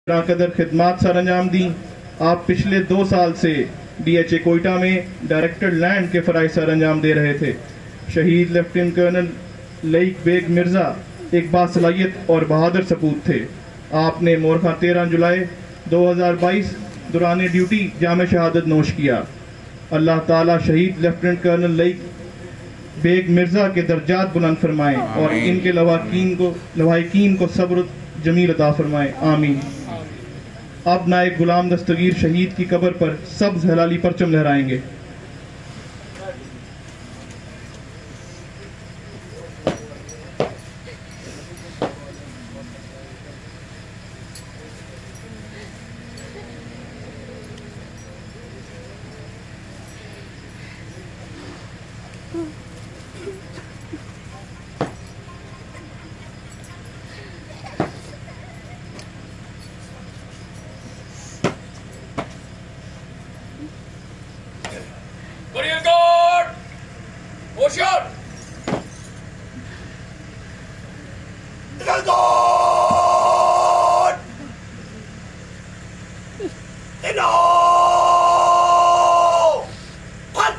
कदर खिदमात सर अंजाम दी। आप पिछले 2 साल से DHA कोयटा में डायरेक्टर लैंड के फ़राइज़ सर अंजाम दे रहे थे। शहीद लेफ्टिनेंट कर्नल लईक बेग मिर्ज़ा एक बासलाहियत और बहादुर सपूत थे। आपने मोरखा 13 जुलाई 2022 दौरान ड्यूटी जाम शहादत नोश किया। अल्लाह ताला शहीद लेफ्टिनेंट कर्नल लईक बेग मिर्ज़ा के दर्जात बुलंद फरमाएँ और इनके लवाहिकीन को सब्र जमील अता फरमाएँ, आमीन। अब नायक गुलाम दस्तगीर शहीद की कब्र पर सब्ज़ हलाली परचम लहराएंगे। Korean guard! Motion! Korean guard! No! What?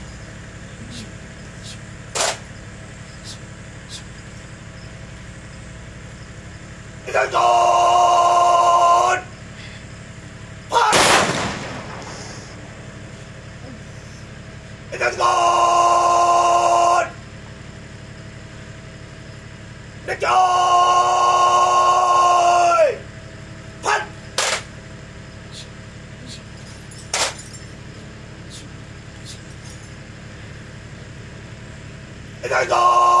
Korean guard! What? It is gone! The joy! Punch! It is gone!